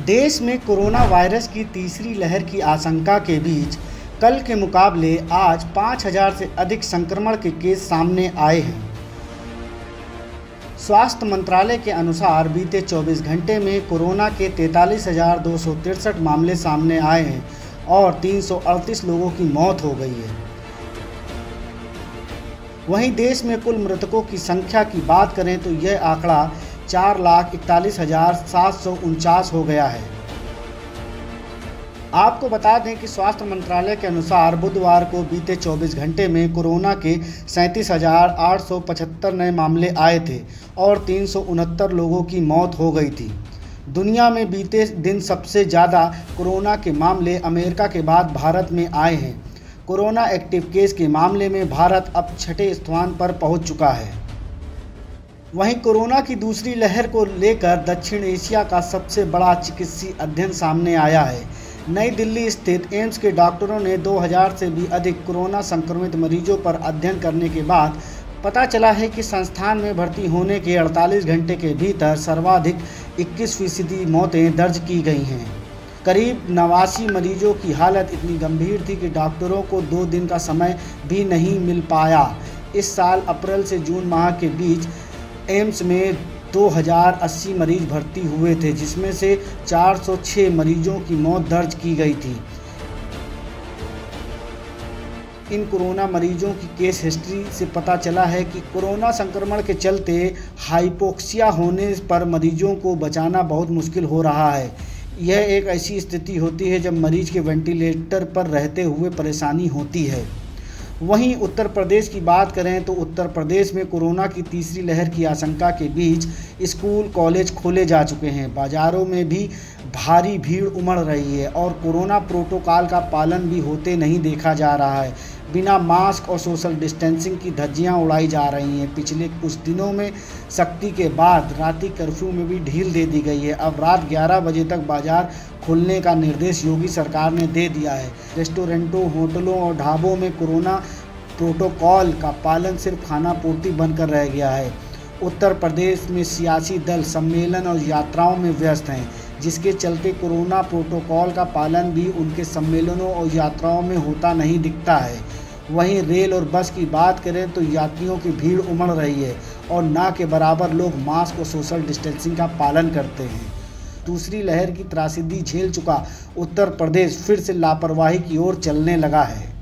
देश में corona virus की तीसरी लहर की आशंका के बीच कल के मुकाबले आज 5,000 से अधिक संक्रमण के केस सामने आए हैं। स्वास्थ्य मंत्रालय के अनुसार बीते 24 घंटे में कोरोना के 43,263 मामले सामने आए हैं और 338 लोगों की मौत हो गई है। वहीं देश में कुल मृतकों की संख्या की बात करें तो यह आंकड़ा 4,41,749 हो गया है। आपको बता दें कि स्वास्थ्य मंत्रालय के अनुसार बुधवार को बीते 24 घंटे में कोरोना के 37,875 नए मामले आए थे और 369 लोगों की मौत हो गई थी। दुनिया में बीते दिन सबसे ज़्यादा कोरोना के मामले अमेरिका के बाद भारत में आए हैं। कोरोना एक्टिव केस के मामले में भारत अब 6ठे स्थान पर पहुंच चुका है। वहीं कोरोना की दूसरी लहर को लेकर दक्षिण एशिया का सबसे बड़ा चिकित्सीय अध्ययन सामने आया है। नई दिल्ली स्थित एम्स के डॉक्टरों ने 2000 से भी अधिक कोरोना संक्रमित मरीजों पर अध्ययन करने के बाद पता चला है कि संस्थान में भर्ती होने के 48 घंटे के भीतर सर्वाधिक 21% मौतें दर्ज की गई हैं। करीब 89 मरीजों की हालत इतनी गंभीर थी कि डॉक्टरों को 2 दिन का समय भी नहीं मिल पाया। इस साल अप्रैल से जून माह के बीच एम्स में 2080 मरीज भर्ती हुए थे, जिसमें से 406 मरीजों की मौत दर्ज की गई थी। इन कोरोना मरीजों की केस हिस्ट्री से पता चला है कि कोरोना संक्रमण के चलते हाइपोक्सिया होने पर मरीजों को बचाना बहुत मुश्किल हो रहा है। यह एक ऐसी स्थिति होती है जब मरीज के वेंटिलेटर पर रहते हुए परेशानी होती है। वहीं उत्तर प्रदेश की बात करें तो उत्तर प्रदेश में कोरोना की तीसरी लहर की आशंका के बीच स्कूल कॉलेज खोले जा चुके हैं। बाज़ारों में भी भारी भीड़ उमड़ रही है और कोरोना प्रोटोकॉल का पालन भी होते नहीं देखा जा रहा है। बिना मास्क और सोशल डिस्टेंसिंग की धज्जियां उड़ाई जा रही हैं। पिछले कुछ दिनों में सख्ती के बाद रात्रि कर्फ्यू में भी ढील दे दी गई है। अब रात 11 बजे तक बाजार खोलने का निर्देश योगी सरकार ने दे दिया है। रेस्टोरेंटों, होटलों और ढाबों में कोरोना प्रोटोकॉल का पालन सिर्फ खाना पूर्ति बनकर रह गया है। उत्तर प्रदेश में सियासी दल सम्मेलन और यात्राओं में व्यस्त हैं, जिसके चलते कोरोना प्रोटोकॉल का पालन भी उनके सम्मेलनों और यात्राओं में होता नहीं दिखता है। वहीं रेल और बस की बात करें तो यात्रियों की भीड़ उमड़ रही है और ना के बराबर लोग मास्क और सोशल डिस्टेंसिंग का पालन करते हैं। दूसरी लहर की त्रासदी झेल चुका उत्तर प्रदेश फिर से लापरवाही की ओर चलने लगा है।